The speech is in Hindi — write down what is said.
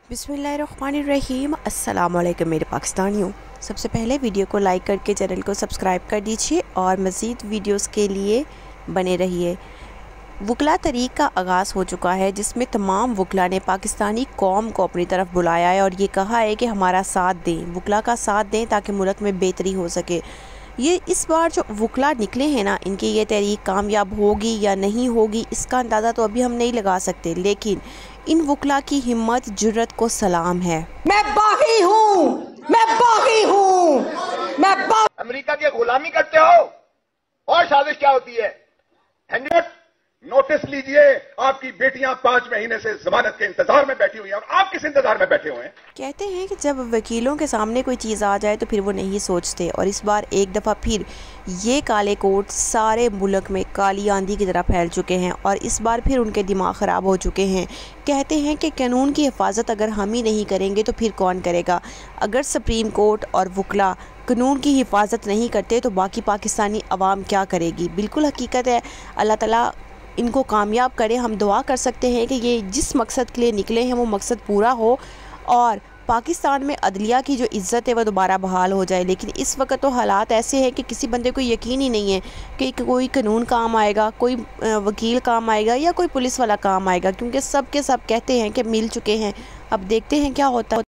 बिस्मिल्लाहिर्रहमानिर्रहीम। अस्सलामुअलैकुम मेरे पाकिस्तानियों। सबसे पहले वीडियो को लाइक करके चैनल को सब्सक्राइब कर दीजिए और मज़ीद वीडियोस के लिए बने रहिए। वकला तहरीक का आगाज़ हो चुका है, जिसमें तमाम वकला ने पाकिस्तानी कौम को अपनी तरफ बुलाया है और ये कहा है कि हमारा साथ दें, वकला का साथ दें ताकि मुल्क में बेहतरी हो सके। ये इस बार जो वकला निकले हैं ना, इनकी ये तहरीक कामयाब होगी या नहीं होगी इसका अंदाज़ा तो अभी हम नहीं लगा सकते, लेकिन इन वकला की हिम्मत जुर्रत को सलाम है। मैं बागी हूँ, मैं बागी हूँ, अमेरिका की गुलामी करते हो और साजिश क्या होती है? नोटिस लीजिए, आपकी बेटियां 5 महीने से जमानत के इंतजार में बैठी हुई हैं और आप किस इंतजार में बैठे हुए हैं? कहते हैं कि जब वकीलों के सामने कोई चीज़ आ जाए तो फिर वो नहीं सोचते, और इस बार एक दफ़ा फिर ये काले कोट सारे मुल्क में काली आंधी की तरह फैल चुके हैं और इस बार फिर उनके दिमाग ख़राब हो चुके हैं। कहते हैं कि कानून की हिफाजत अगर हम ही नहीं करेंगे तो फिर कौन करेगा? अगर सुप्रीम कोर्ट और वकला कानून की हिफाजत नहीं करते तो बाकी पाकिस्तानी अवाम क्या करेगी? बिल्कुल हकीकत है। अल्लाह ताला इनको कामयाब करे। हम दुआ कर सकते हैं कि ये जिस मकसद के लिए निकले हैं वो मकसद पूरा हो और पाकिस्तान में अदलिया की जो इज़्ज़त है वह दोबारा बहाल हो जाए। लेकिन इस वक्त तो हालात ऐसे हैं कि किसी बंदे को यकीन ही नहीं है कि कोई कानून काम आएगा, कोई वकील काम आएगा या कोई पुलिस वाला काम आएगा, क्योंकि सब के सब कहते हैं कि मिल चुके हैं। अब देखते हैं क्या होता है।